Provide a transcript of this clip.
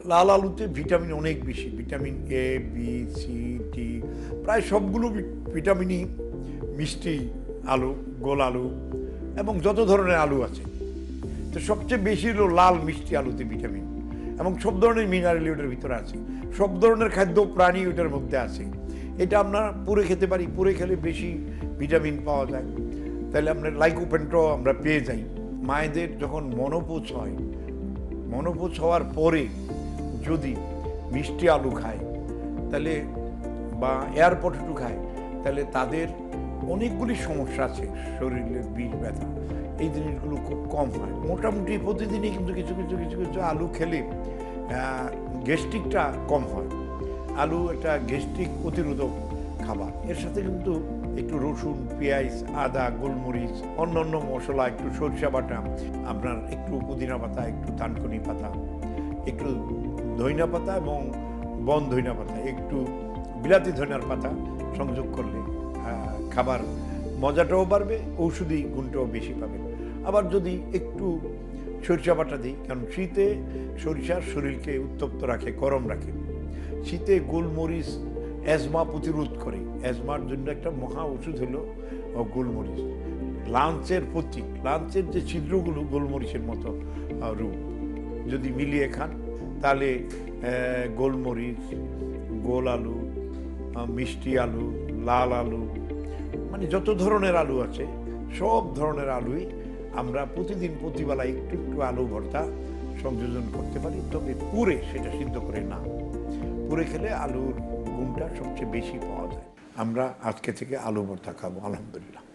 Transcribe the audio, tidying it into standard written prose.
লাল আলুতে ভিটামিন অনেক বেশি, vitamin A, B, C, D, প্রায় সবগুলো ভিটামিনই মিষ্টি আলু, গোল আলু এবং যত ধরনের আলু আছে, তো সবচেয়ে বেশি হলো লাল মিষ্টি আলুতে ভিটামিন, এবং সব ধরনের মিনারেল ওটার ভিতরে আছে, সব ধরনের খাদ্য প্রাণী ওটার মধ্যে আছে। এটা আমরা পুরে খেতে পারি, পুরে খেলে বেশি ভিটামিন পাওয়া যায়। তাহলে আমরা লাইকোপেন্ট্র আমরা পেয়ে যাই। মায়েদের যখন মনোপোজ হয়, মনোপোজ হওয়ার পরে যদি মিষ্টি আলু খায় তাহলে বা এয়ার পটেটো খায়, তাহলে তাদের অনেকগুলি সমস্যা আছে, শরীরের বিষ ব্যথা, এই জিনিসগুলো খুব কম হয়। মোটামুটি প্রতিদিনই কিন্তু কিছু কিছু কিছু কিছু আলু খেলে গ্যাস্ট্রিকটা কম হয়। আলু একটা গ্যাস্ট্রিক প্রতিরোধক খাবার। এর সাথে কিন্তু একটু রসুন, পেঁয়াজ, আদা, গোলমরিচ, অন্যান্য মশলা, একটু সরিষা বাটা, আপনার একটু পুদিনা পাতা, একটু থানকুনি পাতা, একটু ধইনা পাতা এবং বন ধইনা পাতা, একটু বিলাতি ধইনার পাতা সংযোগ করলে খাবার মজাটাও বাড়বে, ঔষধি গুণটাও বেশি পাবেন। আবার যদি একটু সরিষা বাটা দিই, কারণ শীতে সরিষার শরীরকে উত্তপ্ত রাখে, গরম রাখে। শীতে গোলমরিচ অ্যাজমা প্রতিরোধ করে, অ্যাজমার জন্য একটা মহা ওষুধ হলো গোলমরিচ। লাঞ্চের প্রতীক, লাঞ্চের যে ছিদ্রগুলো গোলমরিচের মতো রূপ, যদি মিলিয়ে খান তাহলে গোলমরিচ, গোল আলু, মিষ্টি আলু, লাল আলু, মানে যত ধরনের আলু আছে সব ধরনের আলুই আমরা প্রতিদিন প্রতিবেলা একটু একটু আলু ভর্তা সংযোজন করতে পারি। তবে পুরে, সেটা সিদ্ধ করে না, পুরে খেলে আলুর গুণটা সবচেয়ে বেশি পাওয়া যায়। আমরা আজকে থেকে আলু ভর্তা খাবো, আলহামদুলিল্লাহ।